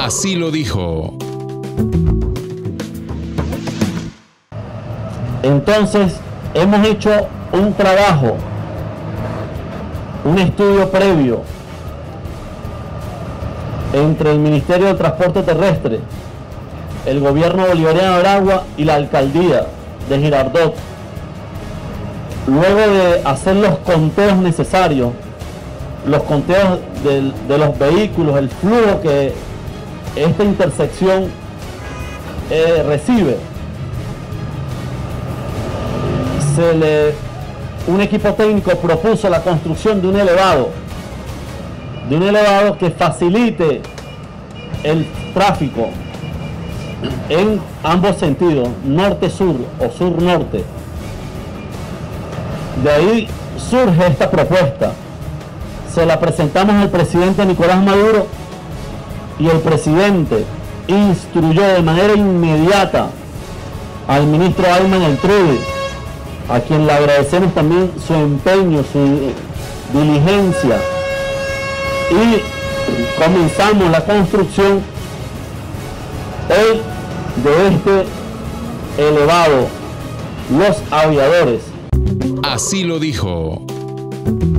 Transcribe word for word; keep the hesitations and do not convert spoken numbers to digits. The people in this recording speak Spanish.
Así lo dijo. Entonces, hemos hecho un trabajo, un estudio previo entre el Ministerio de Transporte Terrestre, el Gobierno Bolivariano de Aragua y la Alcaldía de Girardot. Luego de hacer los conteos necesarios, los conteos de, de los vehículos, el flujo que esta intersección eh, recibe, se le, un equipo técnico propuso la construcción de un elevado, de un elevado que facilite el tráfico en ambos sentidos, norte-sur o sur-norte. De ahí surge esta propuesta. Se la presentamos al presidente Nicolás Maduro y el presidente instruyó de manera inmediata al ministro Ayman El-Trude, a quien le agradecemos también su empeño, su diligencia, y comenzamos la construcción hoy de este elevado, Los Aviadores. Así lo dijo.